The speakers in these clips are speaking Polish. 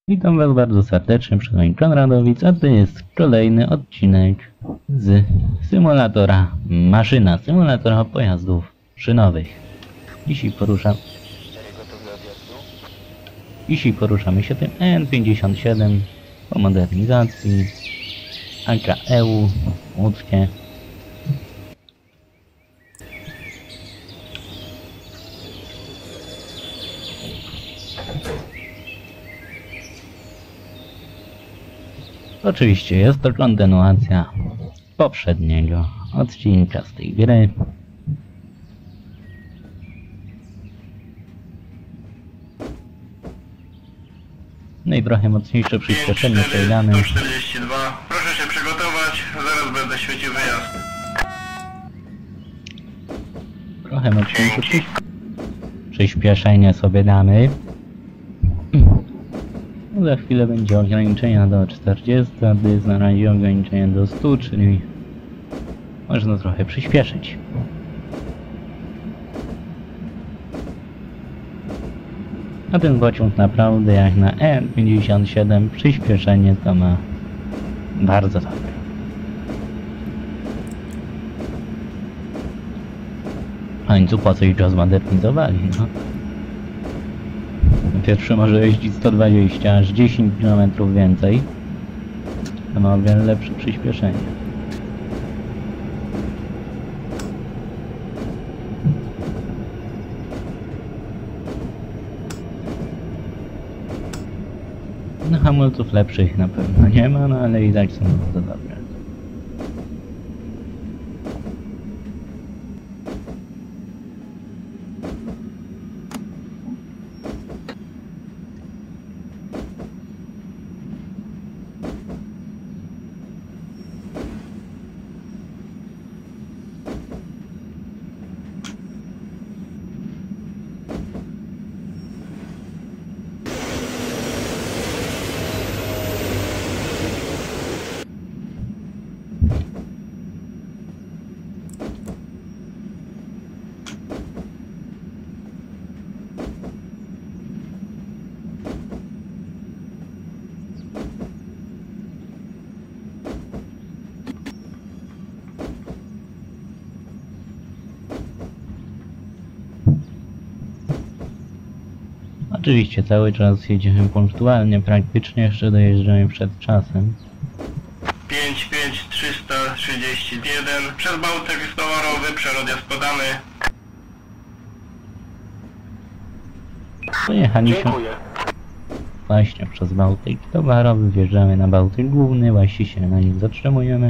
Witam Was bardzo serdecznie przy moim Konradowic, a to jest kolejny odcinek z symulatora maszyna, symulatora pojazdów szynowych. Dzisiaj poruszamy się tym EN57 po modernizacji, AKEU łódzkie. Oczywiście jest to kontynuacja poprzedniego odcinka z tej gry. No i trochę mocniejsze przyspieszenie przejdziemy. 142. Proszę się przygotować, zaraz będę świecił wyjazd. Trochę mocniejsze przyspieszenie sobie damy. No za chwilę będzie ograniczenia do 40, a jest na razie ograniczenie do 100, czyli można trochę przyspieszyć. A ten pociąg naprawdę jak na EN57 przyspieszenie to ma bardzo dobre. W końcu po coś go zmodernizowali, no. Pierwszy może jeździć 120, aż 10 km więcej. To ma o wiele lepsze przyspieszenie. No hamulców lepszych na pewno nie ma, no ale i tak są bardzo dobre. Oczywiście cały czas jedziemy punktualnie, praktycznie jeszcze dojeżdżamy przed czasem. 55331 przez Bałtyk towarowy, przerozjazd podany. Pojechaliśmy właśnie przez Bałtyk towarowy, wjeżdżamy na Bałtyk główny, właśnie się na nim zatrzymujemy.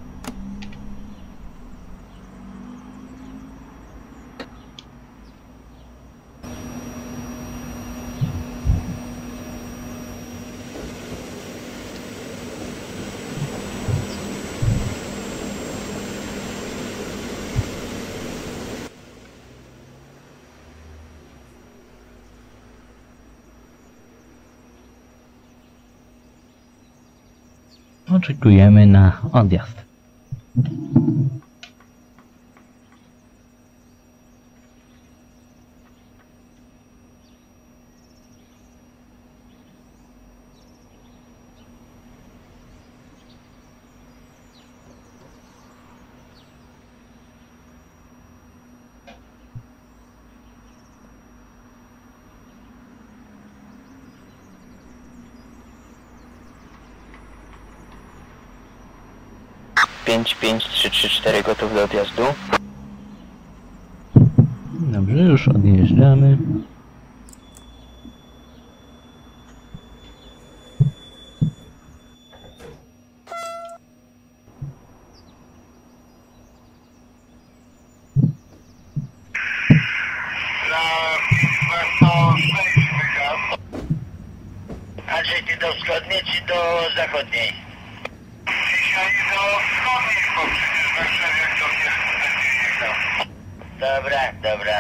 Oczekujemy na odjazd. Pięć 334 gotów do odjazdu. Dobrze, już odjeżdżamy. Andrzej, ty do wschodniej czy do zachodniej? Dzisiaj do wschodniej, bo przecież Warszawie jak to będzie jechał. Dobra, dobra.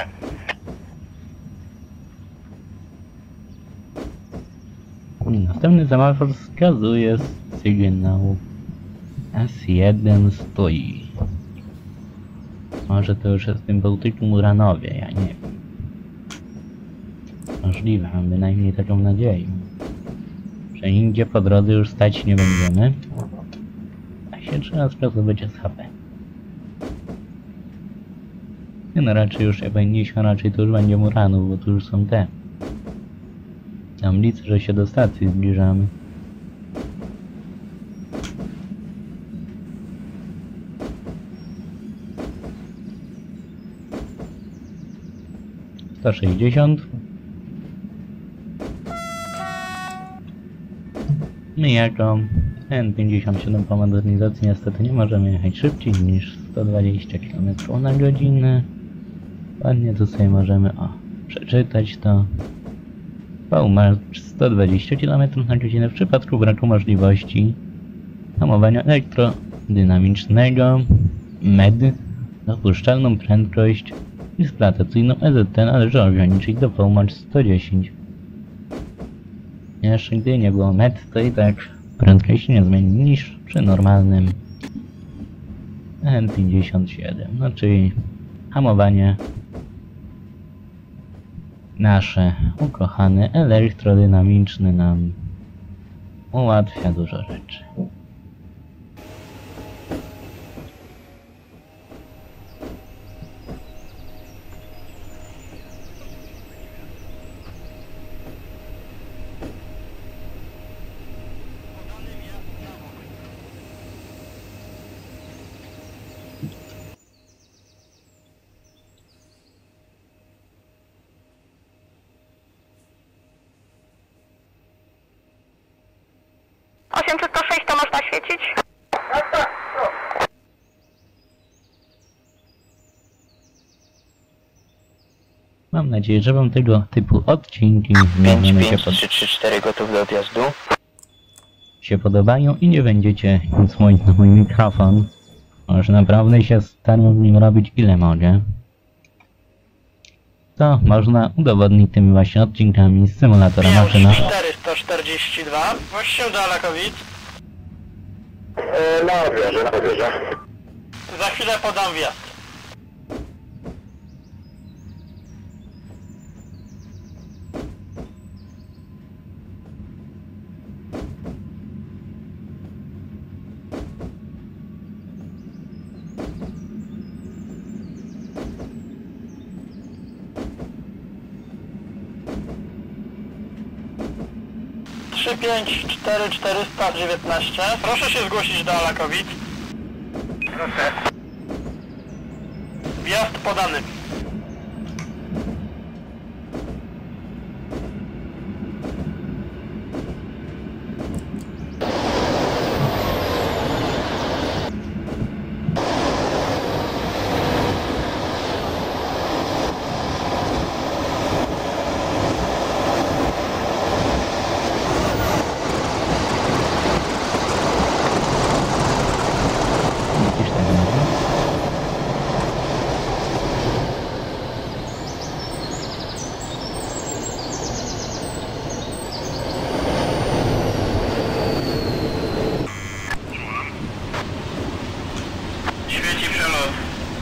Następny semafor wskazuje sygnał S1 stoi. Może to już jest w tym Bałtyku Muranowie, ja nie wiem. Możliwe, mam bynajmniej taką nadzieję. że nigdzie po drodze już stać nie będziemy. A się trzeba sprasować SHP. Nie no, raczej już jak będzie, raczej to już będzie Muranów, bo tu już są te tablice, że się do stacji zbliżamy. To 60. My jako N57 po modernizacji niestety nie możemy jechać szybciej niż 120 km na godzinę. Ładnie tu sobie możemy przeczytać to. VMAX 120 km na godzinę w przypadku braku możliwości hamowania elektrodynamicznego, MED, dopuszczalną prędkość eksploatacyjną EZT należy ograniczyć do VMAX 110. Jeszcze gdy nie było MED, to i tak prędkość nie zmieni niż przy normalnym N57, no czyli hamowanie nasze ukochane elektrodynamiczne nam ułatwia dużo rzeczy. To można świecić? Mam nadzieję, że wam tego typu odcinki gotów do odjazdu. się podobają i nie będziecie nic mówić na mój mikrofon. Może naprawdę się staram w nim robić ile mogę. To można udowodnić tymi właśnie odcinkami z symulatora maszyna. 442, właściwie do Alakowic. Na odbierze. Za chwilę podam wjazd. Trzy, 5, 4, 419. Proszę się zgłosić do Alakowic. Proszę. Wjazd podany. Jakieś tak może? Świeci przelot.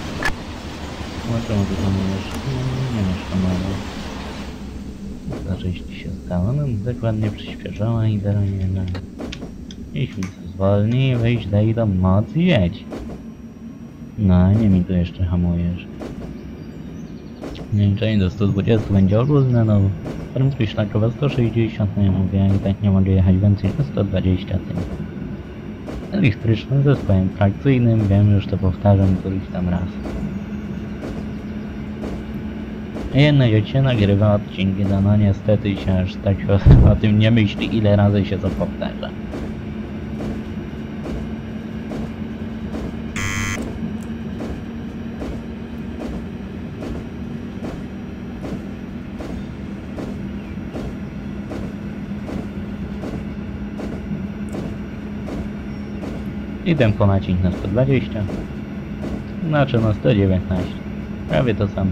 Czemu tu hamujesz? Nie masz hamowy. Zdarzyć ci się stało, no dokładnie przyspieszała i teraz nie da. Jeśli zwolnij, wyjść, daj do mocy, jedź. No, nie mi tu jeszcze hamujesz. Ograniczenie do 120 będzie ogólne, no. Prędkość szlakowa 160, no ja mówię, i tak nie mogę jechać więcej niż 120 tym. Elektrycznym zespołem trakcyjnym, wiem, już to powtarzam któryś tam raz. Jednak jak się nagrywa odcinki, no niestety się aż tak o tym nie myśli, ile razy się to powtarza. I tempo nacisk na 120, znaczy na 119, prawie to samo.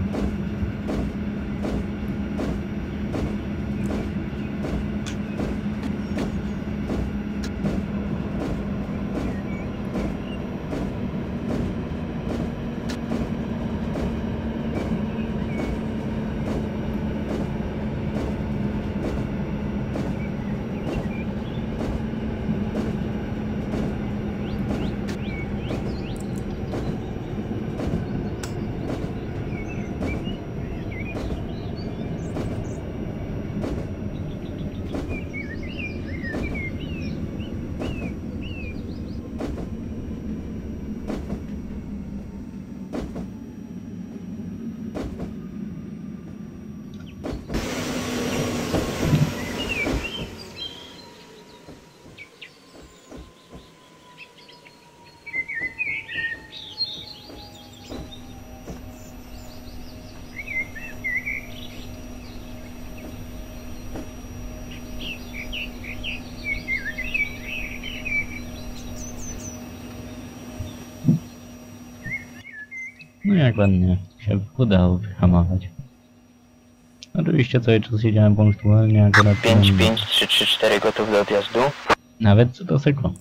No jak ładnie się udało wyhamować. Oczywiście cały czas siedziałem punktualnie, akurat 55334 gotów do odjazdu. nawet co do sekundy.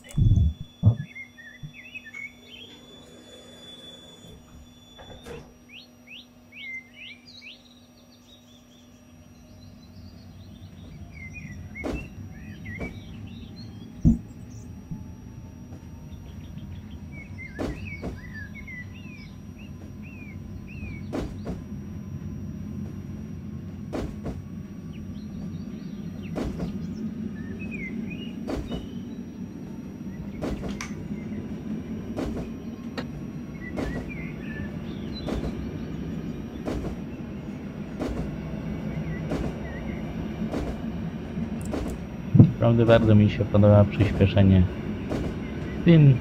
Naprawdę bardzo mi się podoba przyspieszenie tym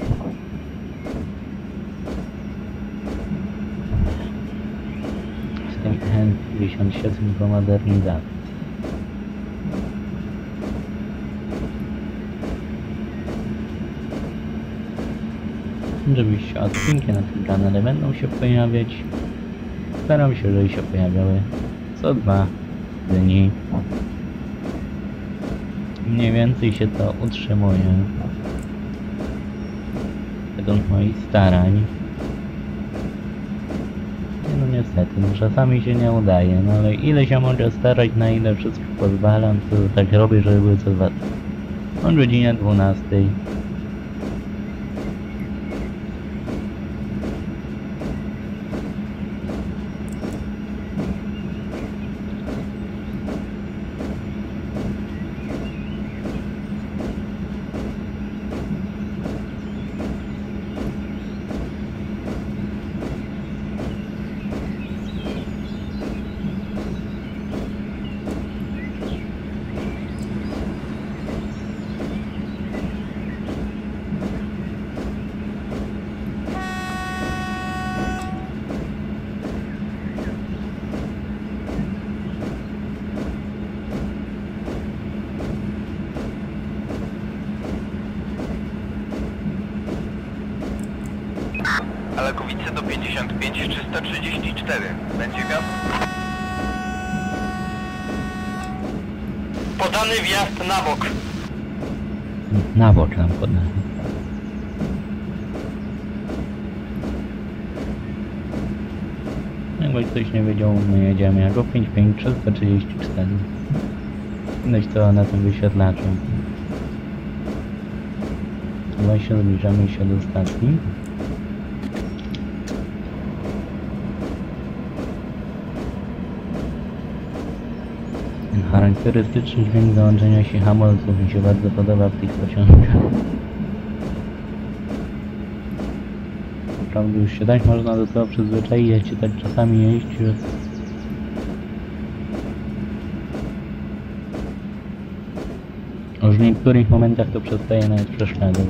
N57 po modernizacji. Oczywiście odcinki na tym kanale będą się pojawiać. Staram się, żeby się pojawiały co 2 dni. Mniej więcej się to utrzymuje według moich starań. No niestety, no czasami się nie udaje, no ale ile się mogę starać, na ile wszystko pozwalam, to tak robię, żeby były co 2 dni. O godzinie 12. Alakowice do 55334. Będzie gaz? Podany wjazd na bok. Na bok nam podałem. Jakby ktoś nie wiedział, my jedziemy jako 55334. Widać to na tym wyświetlaczu. Właśnie zbliżamy się do stacji. Ten charakterystyczny dźwięk załączenia się hamulców mi się bardzo podoba w tych pociągach. Naprawdę już się tak można do tego przyzwyczaić, jak się tak czasami jeździ, że już w niektórych momentach to przestaje nawet przeszkadzać.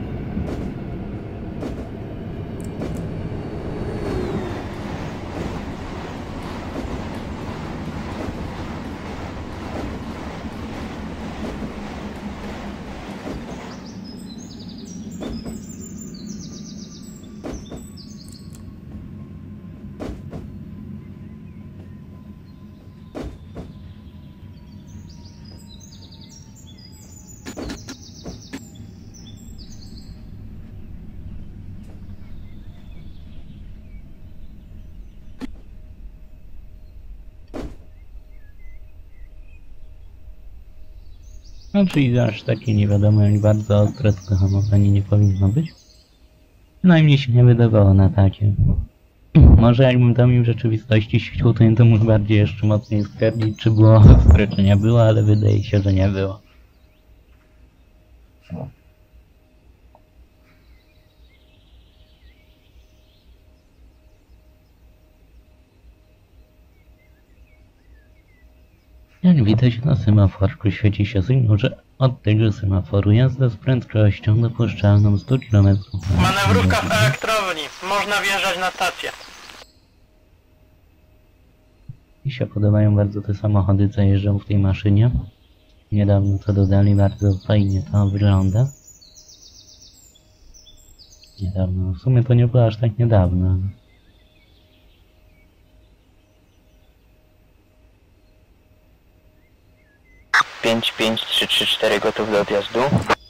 No czyli aż takie nie wiadomo jak bardzo ostre to hamowanie nie powinno być. Przynajmniej się nie wydawało na takie. Może jakbym tam im w rzeczywistości chciał, to mógł bardziej jeszcze mocniej stwierdzić, czy było ostre, czy nie było, ale wydaje się, że nie było. Jak widać na semaforku świeci się sygnał, że od tego semaforu jazda z prędkością dopuszczalną 100 km. Manewrówka w elektrowni. Można wjeżdżać na stację. Mi się podobają bardzo te samochody, co jeżdżą w tej maszynie. Niedawno to dodali, bardzo fajnie to wygląda. Niedawno, w sumie to nie było aż tak niedawno. 55334 gotów do odjazdu.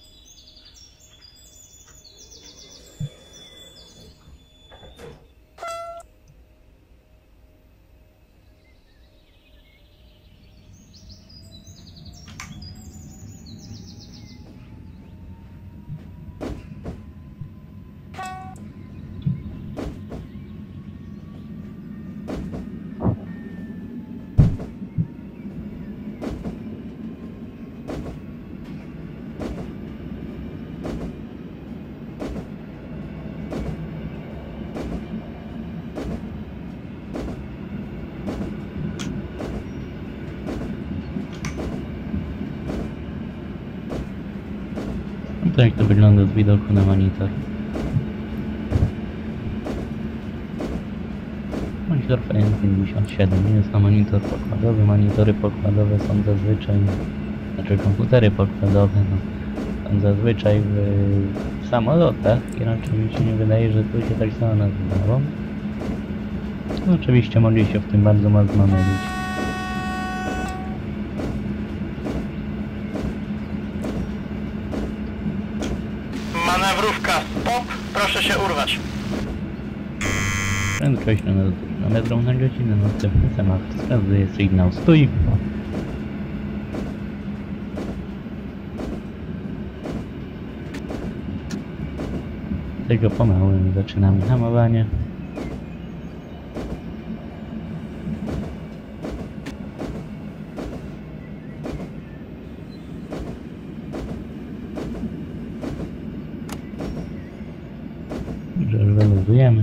Tak to wygląda z widoku na monitor. Monitor FN57 jest to monitor pokładowy. Monitory pokładowe są zazwyczaj, znaczy komputery pokładowe, no, są zazwyczaj w samolotach i raczej mi się nie wydaje, że tu się tak samo nazywało. No, oczywiście mogli się w tym bardzo mocno mylić. Manewrówka stop, proszę się urwać. Prędkość na 100 km na godzinę, następny semafor wskazuje sygnał stój. Tego pomału zaczynamy hamowanie. Że wyluzujemy.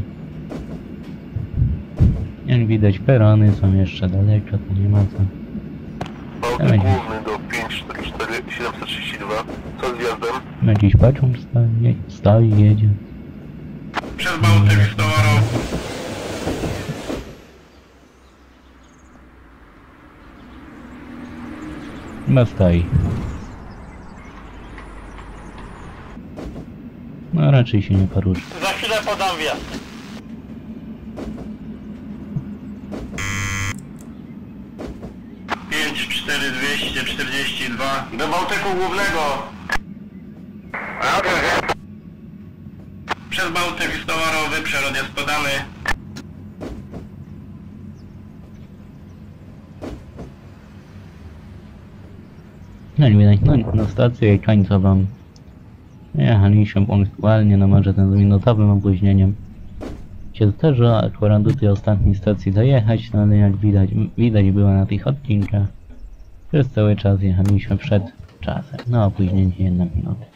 Jak widać, perony są jeszcze daleko, to nie ma co. Bałtyk główny do 544 732. Co z wjazdem? Jakiś pociąg stoi, jedzie. Przez Bałtyk z towarą. Chyba stoi. No raczej się nie poruszy. Za chwilę podam wjazd. Do Bałtyku głównego. Przez Bałtyk jest towarowy, przerod jest podany. No i widać, no na stację końcową. Jechaliśmy punktualnie, no może ten z minutowym opóźnieniem się zdarzyło akurat do tej ostatniej stacji dojechać, no ale jak widać było na tych odcinkach, przez cały czas jechaliśmy przed czasem, no opóźnienie 1 minutę.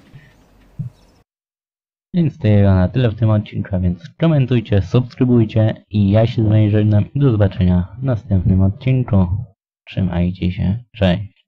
Więc to jest na tyle w tym odcinku, więc komentujcie, subskrybujcie i ja się z wami żegnam i do zobaczenia w następnym odcinku. Trzymajcie się, cześć.